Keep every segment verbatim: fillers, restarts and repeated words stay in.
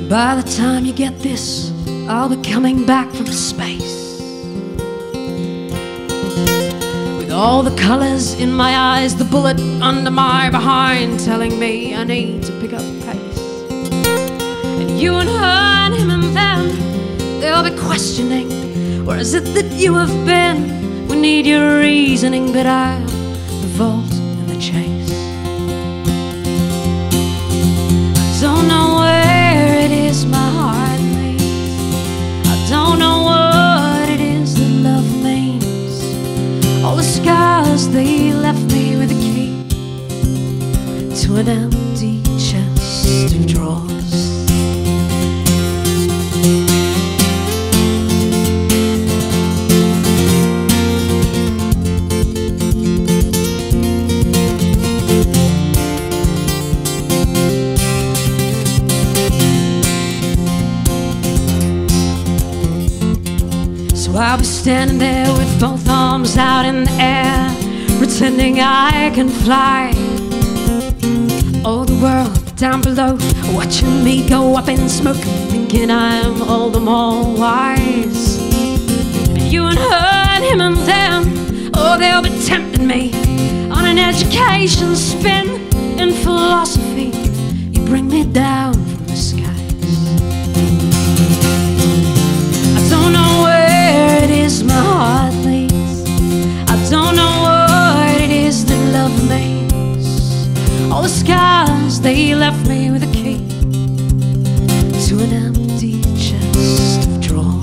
By the time you get this, I'll be coming back from space, with all the colors in my eyes, the bullet under my behind telling me I need to pick up pace. And you and her and him and them, they'll be questioning, where is it that you have been? We need your reasoning, but I'll revolt in the chase. I don't know where it is my heart leads. I don't know what it is that love means. All the scars, they left me with a key to an empty chest of drawers. So I'll be standing there with both arms out in the air, pretending I can fly. Oh, the world down below, watching me go up in smoke, thinking I'm all the more wise. And you and her and him and them, oh, they'll be tempting me on an education spin. In philosophy, you bring me down from the skies. I don't know where it is my heart leads. I don't know what it is that love means. All the scars, they left me with a key to an empty chest of drawers.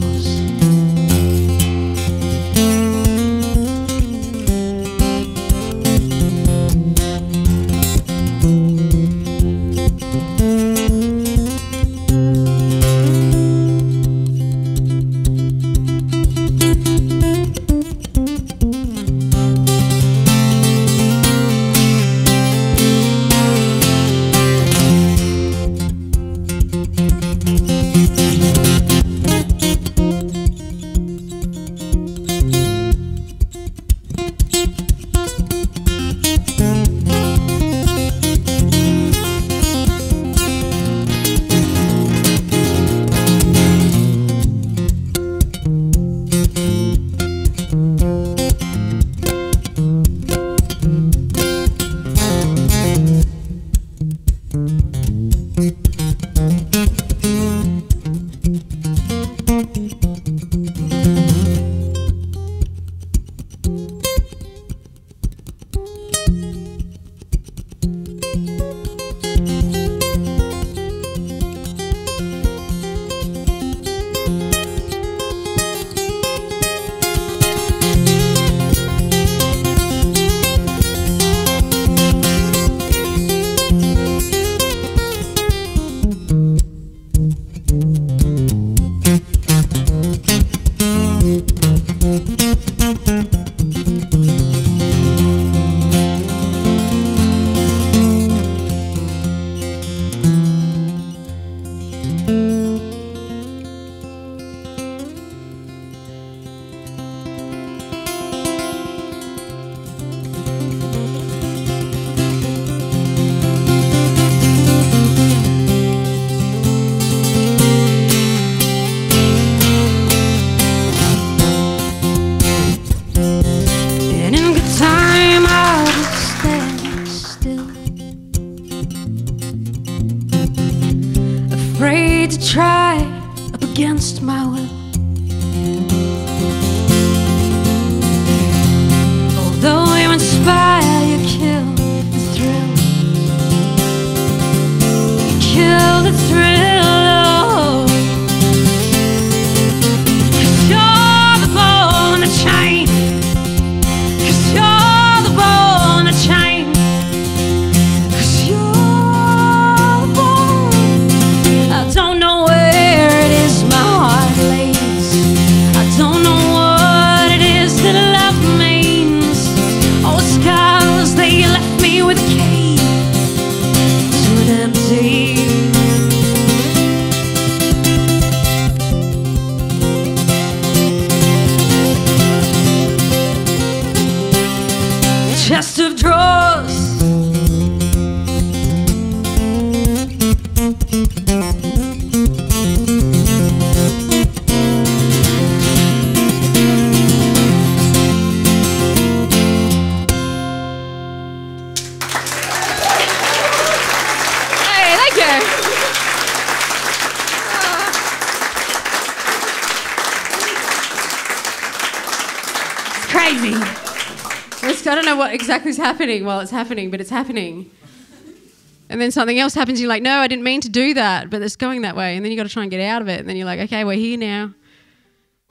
crazy. It's, I don't know what exactly is happening while it's happening, but it's happening. And then something else happens, you're like, no, I didn't mean to do that, but it's going that way. And then you got to try and get out of it. And then you're like, okay, we're here now.